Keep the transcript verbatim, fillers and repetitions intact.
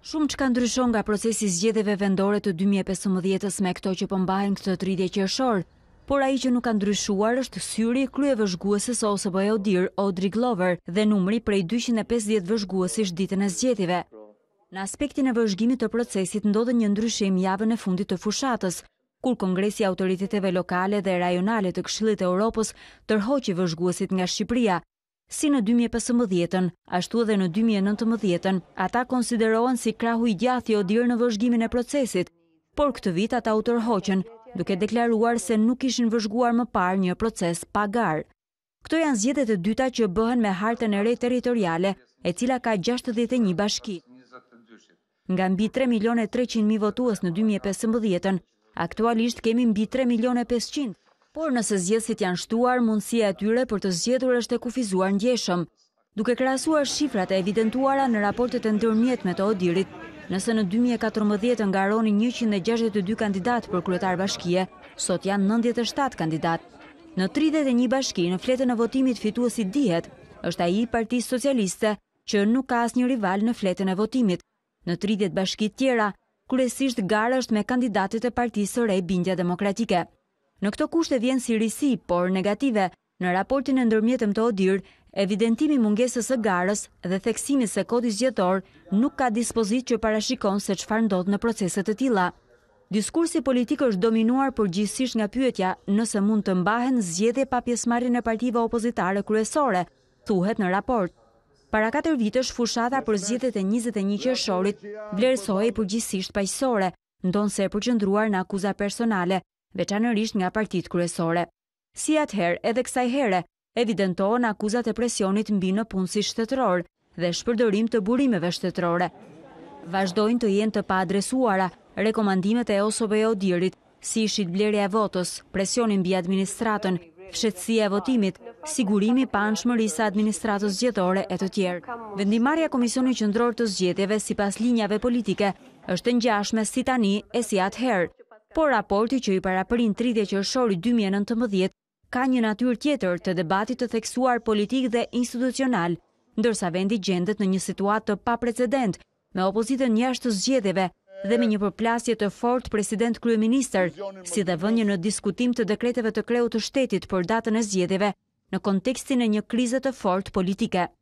Shumë çka ndryshon nga procesi i zgjedhjeve vendore të dy mijë e pesëmbëdhjetës me këto që po mbahen këtë tridhjetë qershor, por ai që nuk ka ndryshuar është syri i kryevëzhgueses O S B E ODIHR Audrey Glover dhe numri prej dyqind e pesëdhjetë vëzhguesish ditën e zgjedhjeve. Në aspektin e vëzhgimit të procesit ndodhi një ndryshim javën e fundit të fushatës, kur Kongresi i Autoriteteve Lokale dhe Rajonale të Këshillit të Evropës tërhoqi vëzhguesit nga Shqipëria. Si në dy mijë e pesëmbëdhjetën, ashtu edhe në dy mijë e nëntëmbëdhjetën, ata konsiderohen si krahu i gjathë i ODIHR në vëzhgimin e procesit, por këtë vit ata u tërhoqën, duke deklaruar se nuk ishin vëzhguar më parë një proces pa garë. Këto janë zgjedhjet e dyta që bëhen me hartën e re territoriale, e cila ka gjashtëdhjetë e një bashki. Nga mbi tre milionë e treqind mijë votues në dy mijë e pesëmbëdhjetën, aktualisht kemi mbi tre milionë e pesëqind. Por nëse zgjedhësit janë shtuar, mundësia e tyre për të zgjedhur është e kufizuar ndjeshëm. Duke krahasuar shifrat e evidentuara në raportet e ndërmjetme të ODIHR-it, nëse në dy mijë e katërmbëdhjetë ngaronin njëqind e gjashtëdhjetë e dy kandidatë për kryetar bashkie, sot janë nëntëdhjetë e shtatë kandidatë. Në tridhjetë e një bashki në fletën e votimit fituesi dihet është ai i Partisë Socialiste, që nuk ka asnjë rival në fletën e votimit. Në tridhjetë bashki tjera, kryesisht gara është me kandidatët e Partisë së Re Bindja Demokratike. Në këto kushte vjen si risi, por negative, në raportin e ndërmjetëm të ODIHR, evidentimi mungesës së garës dhe theksimi se kodi zgjedhor nuk ka dispozit që parashikon se çfarë ndodh në procese të tilla. Diskursi politik është dominuar përgjithsisht nga pyetja nëse mund të mbahen zgjedhje pa pjesëmarrjen e partive opozitare kryesore, thuhet në raport. Para katër vitesh fushata për zgjedhjet e njëzet e një qershorit vlerësohej përgjithsisht paqësore, ndonse e përqendruar në akuza personale, veçanërisht nga partitë kryesore. Si atëherë, edhe kësaj here, evidentohen akuzat e presionit mbi në punësi shtetëror dhe shpërdorim të burimeve shtetërore. Vazhdojnë të jenë të paadresuara rekomandimet e O S B E ODIHR-it, si shitblerja e votës, presioni mbi administratën, fshehtësia e votimit, sigurimi pa anshmërisë së administratës zgjedhore e të tjerë. Vendimarrja e Komisionit Qendror të Zgjedhjeve sipas linjave politike është e ngjashme si tani e si atëherë. Por raporti që i paraprin tridhjetë qershorit dy mijë e nëntëmbëdhjetë ka një natyrë tjetër të debatit të theksuar politik dhe institucional, ndërsa vendi gjendet në një situatë të paprecedent, me opozitën jashtë zgjedhjeve dhe me një përplasje të fortë president-kryeministër, si dhe vënje në diskutim të dekreteve të kreut të shtetit për datën e zgjedhjeve në kontekstin e një krize të fortë politike.